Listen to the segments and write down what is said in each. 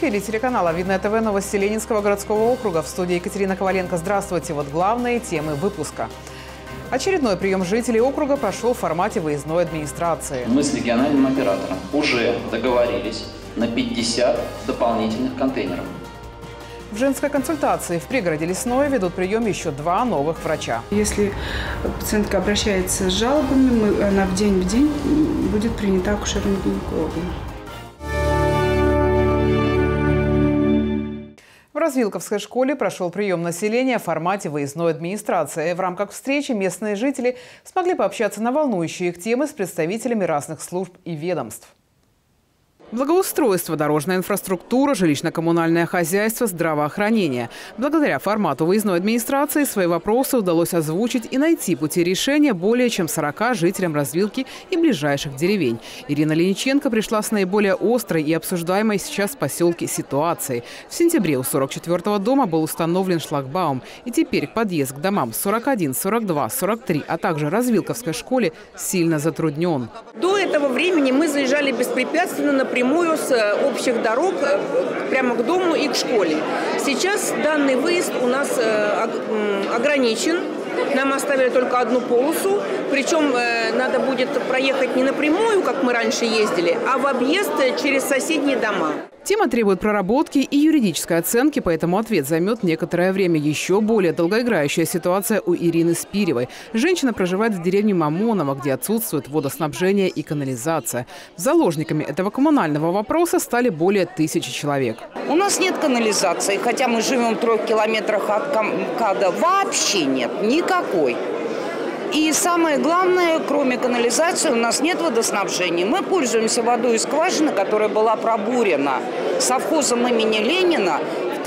эфире телеканала «Видное ТВ» новости Ленинского городского округа. В студии Екатерина Коваленко. Здравствуйте. Вот главные темы выпуска. Очередной прием жителей округа прошел в формате выездной администрации. Мы с региональным оператором уже договорились на 50 дополнительных контейнеров. В женской консультации в пригороде Лесное ведут прием еще 2 новых врача. Если пациентка обращается с жалобами, она в день будет принята акушером-гинекологом. В Развилковской школе прошел прием населения в формате выездной администрации. В рамках встречи местные жители смогли пообщаться на волнующие их темы с представителями разных служб и ведомств. Благоустройство, дорожная инфраструктура, жилищно-коммунальное хозяйство, здравоохранение. Благодаря формату выездной администрации свои вопросы удалось озвучить и найти пути решения более чем 40 жителям Развилки и ближайших деревень. Ирина Лениченко пришла с наиболее острой и обсуждаемой сейчас в поселке ситуацией. В сентябре у 44-го дома был установлен шлагбаум. И теперь подъезд к домам 41, 42, 43, а также Развилковской школе сильно затруднен. До этого времени мы заезжали беспрепятственно напрямую с общих дорог прямо к дому и к школе. Сейчас данный выезд у нас ограничен. Нам оставили только одну полосу, причем надо будет проехать не напрямую, как мы раньше ездили, а в объезд через соседние дома. Тема требует проработки и юридической оценки, поэтому ответ займет некоторое время. Еще более долгоиграющая ситуация у Ирины Спиревой. Женщина проживает в деревне Мамоново, где отсутствует водоснабжение и канализация. Заложниками этого коммунального вопроса стали более 1000 человек. У нас нет канализации, хотя мы живем в 3 километрах от МКАДа. Вообще нет, никакой. И самое главное, кроме канализации, у нас нет водоснабжения. Мы пользуемся водой из скважины, которая была пробурена совхозом имени Ленина в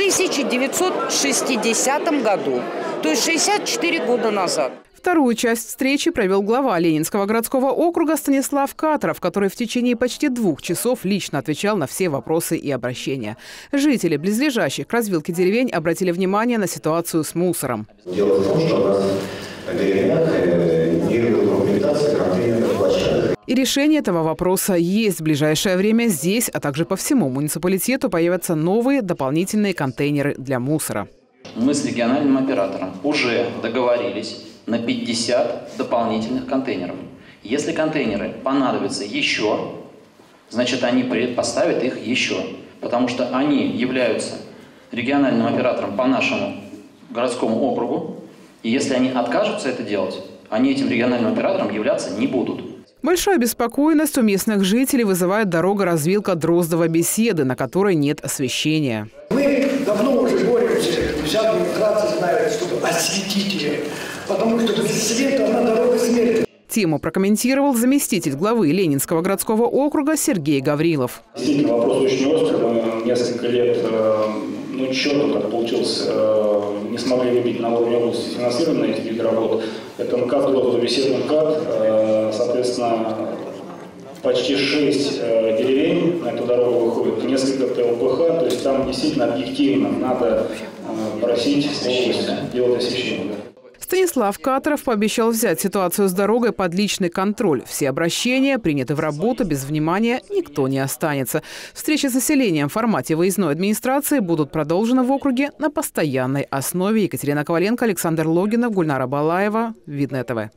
1960 году, то есть 64 года назад. Вторую часть встречи провел глава Ленинского городского округа Станислав Катров, который в течение почти 2 часов лично отвечал на все вопросы и обращения. Жители близлежащих к развилке деревень обратили внимание на ситуацию с мусором. Дело в том, что у нас в деревнях нет документации контейнерных площадок. И решение этого вопроса есть. В ближайшее время здесь, а также по всему муниципалитету появятся новые дополнительные контейнеры для мусора. Мы с региональным оператором уже договорились на 50 дополнительных контейнеров. Если контейнеры понадобятся еще, значит они поставят их еще, потому что они являются региональным оператором по нашему городскому округу. И если они откажутся это делать, они этим региональным оператором являться не будут. Большую обеспокоенность у местных жителей вызывает дорога Развилка-Дроздово-Беседы, на которой нет освещения. Мы давно уже боремся, вся администрация знает, чтобы осветить ее, потому что без света она дорога смерти. Тему прокомментировал заместитель главы Ленинского городского округа Сергей Гаврилов. Действительно, вопрос очень острый. Мы несколько лет, четко как получилось, не смогли выбить на уровне области финансирование этих видов работ. Это МКАД, Дроздово-Беседный МКАД, соответственно, почти 6 деревень на эту дорогу выходит, несколько ТЛПХ, то есть там действительно объективно надо просить область делать освещение. Станислав Катров пообещал взять ситуацию с дорогой под личный контроль. Все обращения приняты в работу, без внимания никто не останется. Встречи с населением в формате выездной администрации будут продолжены в округе на постоянной основе. Екатерина Коваленко, Александр Логинов, Гульнара Балаева. Видное ТВ.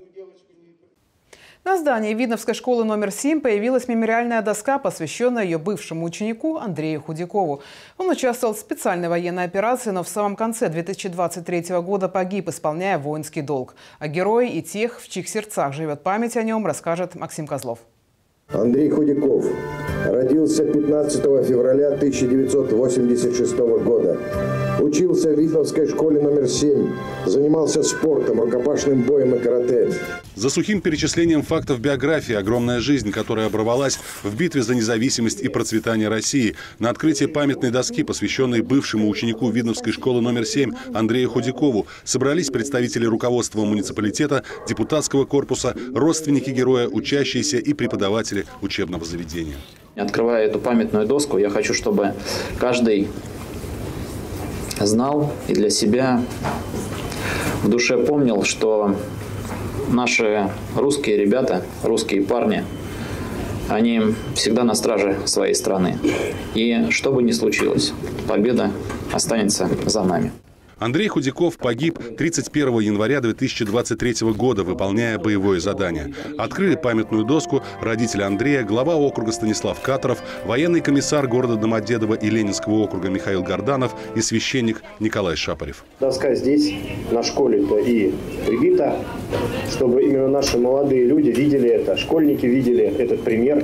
На здании Видновской школы номер 7 появилась мемориальная доска, посвященная ее бывшему ученику Андрею Худякову. Он участвовал в специальной военной операции, но в самом конце 2023 года погиб, исполняя воинский долг. О герое и тех, в чьих сердцах живет память о нем, расскажет Максим Козлов. Андрей Худяков родился 15 февраля 1986 года. Учился в Видновской школе номер 7. Занимался спортом, рукопашным боем и карате. За сухим перечислением фактов биографии огромная жизнь, которая оборвалась в битве за независимость и процветание России. На открытии памятной доски, посвященной бывшему ученику Видновской школы номер 7 Андрею Худякову, собрались представители руководства муниципалитета, депутатского корпуса, родственники героя, учащиеся и преподаватели учебного заведения. Открывая эту памятную доску, я хочу, чтобы каждый знал и для себя в душе помнил, что наши русские ребята, русские парни, они всегда на страже своей страны. И что бы ни случилось, победа останется за нами. Андрей Худяков погиб 31 января 2023 года, выполняя боевое задание. Открыли памятную доску родители Андрея, глава округа Станислав Катаров, военный комиссар города Домодедово и Ленинского округа Михаил Горданов и священник Николай Шапарев. Доска здесь, на школе-то и прибита, чтобы именно наши молодые люди видели это, школьники видели этот пример.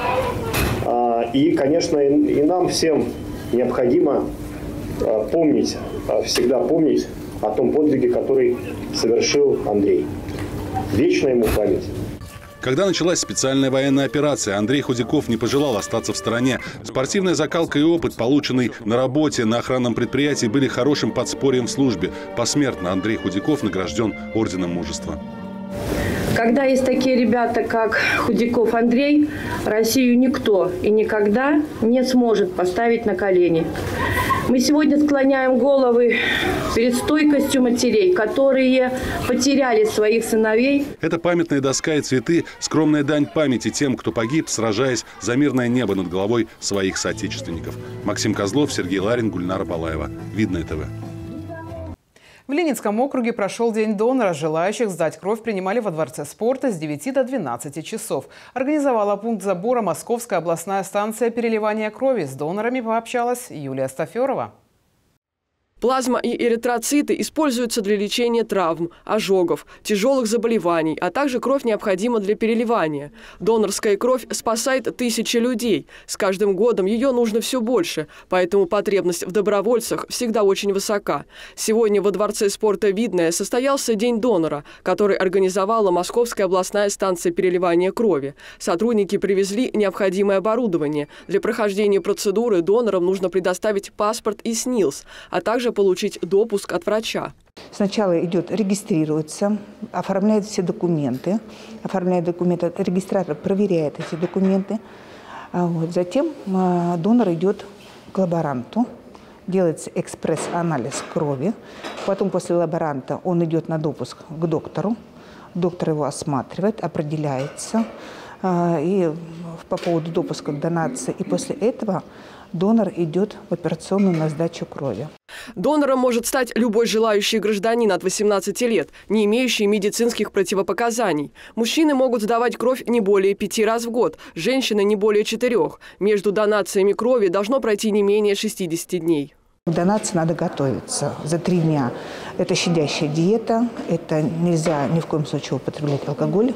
И, конечно, и нам всем необходимо помнить, всегда помнить о том подвиге, который совершил Андрей. Вечная ему память. Когда началась специальная военная операция, Андрей Худяков не пожелал остаться в стороне. Спортивная закалка и опыт, полученный на работе на охранном предприятии, были хорошим подспорьем в службе. Посмертно Андрей Худяков награжден Орденом Мужества. Когда есть такие ребята, как Худяков Андрей, Россию никто и никогда не сможет поставить на колени. Мы сегодня склоняем головы перед стойкостью матерей, которые потеряли своих сыновей. Это памятная доска и цветы – скромная дань памяти тем, кто погиб, сражаясь за мирное небо над головой своих соотечественников. Максим Козлов, Сергей Ларин, Гульнара Балаева. Видное ТВ. В Ленинском округе прошел День донора. Желающих сдать кровь принимали во Дворце спорта с 9 до 12 часов. Организовала пункт забора Московская областная станция переливания крови. С донорами пообщалась Юлия Стаферова. Плазма и эритроциты используются для лечения травм, ожогов, тяжелых заболеваний, а также кровь необходима для переливания. Донорская кровь спасает тысячи людей. С каждым годом ее нужно все больше, поэтому потребность в добровольцах всегда очень высока. Сегодня во Дворце спорта «Видное» состоялся День донора, который организовала Московская областная станция переливания крови. Сотрудники привезли необходимое оборудование. Для прохождения процедуры донорам нужно предоставить паспорт и СНИЛС, а также получить допуск от врача. Сначала идет регистрируется, оформляет все документы. Оформляет документы, регистратор проверяет эти документы. Затем донор идет к лаборанту, делается экспресс-анализ крови. Потом после лаборанта он идет на допуск к доктору. Доктор его осматривает, определяется. И по поводу допуска к донации. И после этого донор идет в операционную на сдачу крови. Донором может стать любой желающий гражданин от 18 лет, не имеющий медицинских противопоказаний. Мужчины могут сдавать кровь не более 5 раз в год, женщины не более 4. Между донациями крови должно пройти не менее 60 дней. К донации надо готовиться за 3 дня. Это щадящая диета, это нельзя ни в коем случае употреблять алкоголь.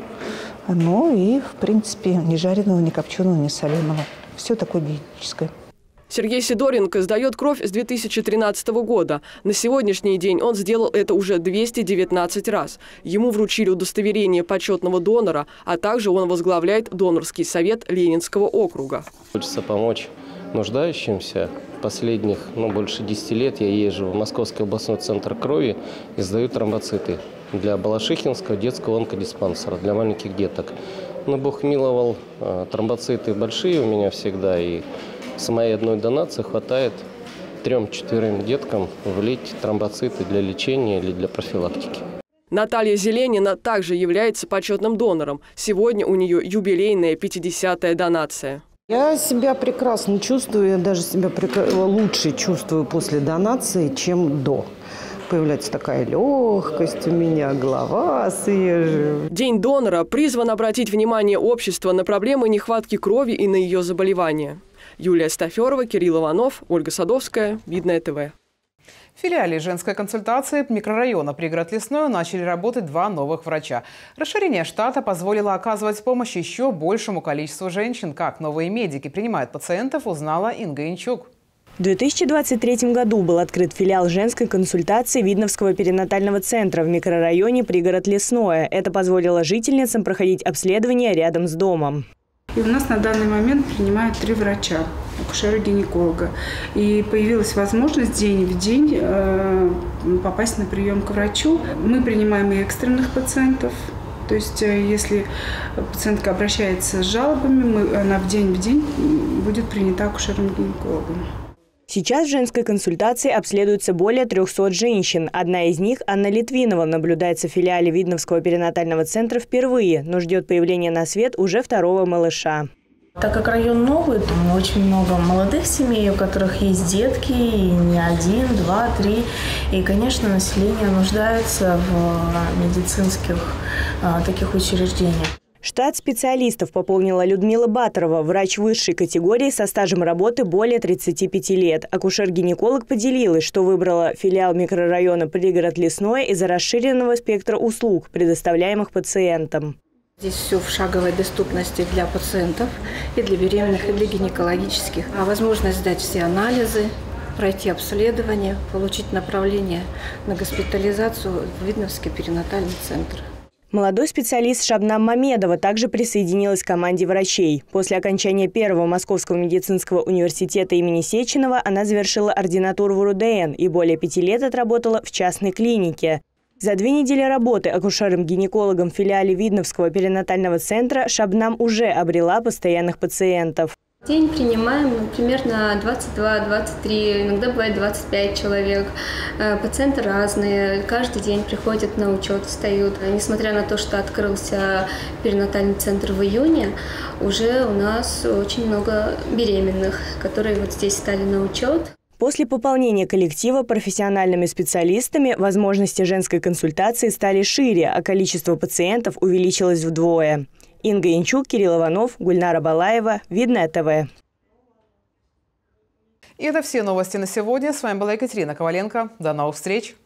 Ну и, в принципе, ни жареного, ни копченого, ни соленого. Все такое диетическое. Сергей Сидоренко сдает кровь с 2013 года. На сегодняшний день он сделал это уже 219 раз. Ему вручили удостоверение почетного донора, а также он возглавляет донорский совет Ленинского округа. Хочется помочь нуждающимся. Последних больше 10 лет я езжу в Московский областной центр крови и сдаю тромбоциты для Балашихинского детского онкодиспансера, для маленьких деток. Но Бог миловал, тромбоциты большие у меня всегда, и с моей одной донации хватает 3-4 деткам влить тромбоциты для лечения или для профилактики. Наталья Зеленина также является почетным донором. Сегодня у нее юбилейная 50-я донация. Я себя прекрасно чувствую, я даже себя лучше чувствую после донации, чем до. Появляется такая легкость у меня, голова свежая. День донора призван обратить внимание общества на проблемы нехватки крови и на ее заболевания. Юлия Стаферова, Кирилл Иванов, Ольга Садовская, Видное ТВ. В филиале женской консультации микрорайона пригород Лесное начали работать 2 новых врача. Расширение штата позволило оказывать помощь еще большему количеству женщин. Как новые медики принимают пациентов, узнала Инга Янчук. В 2023 году был открыт филиал женской консультации Видновского перинатального центра в микрорайоне пригород Лесное. Это позволило жительницам проходить обследование рядом с домом. И у нас на данный момент принимают 3 врача, акушера-гинеколога. И появилась возможность день в день попасть на прием к врачу. Мы принимаем и экстренных пациентов. То есть, если пациентка обращается с жалобами, она в день будет принята акушером-гинекологом. Сейчас в женской консультации обследуются более 300 женщин. Одна из них, Анна Литвинова, наблюдается в филиале Видновского перинатального центра впервые, но ждет появления на свет уже 2-го малыша. Так как район новый, то очень много молодых семей, у которых есть детки, и не 1, 2, 3. И, конечно, население нуждается в медицинских таких учреждениях. Штат специалистов пополнила Людмила Батарова, врач высшей категории со стажем работы более 35 лет. Акушер-гинеколог поделилась, что выбрала филиал микрорайона «Пригород Лесное» из-за расширенного спектра услуг, предоставляемых пациентам. Здесь все в шаговой доступности для пациентов, и для беременных, и для гинекологических. Возможность сдать все анализы, пройти обследование, получить направление на госпитализацию в Видновский перинатальный центр. Молодой специалист Шабнам Мамедова также присоединилась к команде врачей. После окончания первого Московского медицинского университета имени Сеченова она завершила ординатуру в РУДН и более 5 лет отработала в частной клинике. За 2 недели работы акушером-гинекологом в филиале Видновского перинатального центра Шабнам уже обрела постоянных пациентов. В день принимаем примерно 22-23, иногда бывает 25 человек. Пациенты разные, каждый день приходят на учет, встают. Несмотря на то, что открылся перинатальный центр в июне, уже у нас очень много беременных, которые вот здесь стали на учет. После пополнения коллектива профессиональными специалистами возможности женской консультации стали шире, а количество пациентов увеличилось вдвое. Инга Янчук, Кирилл Иванов, Гульнара Балаева, Видное ТВ. И это все новости на сегодня. С вами была Екатерина Коваленко. До новых встреч!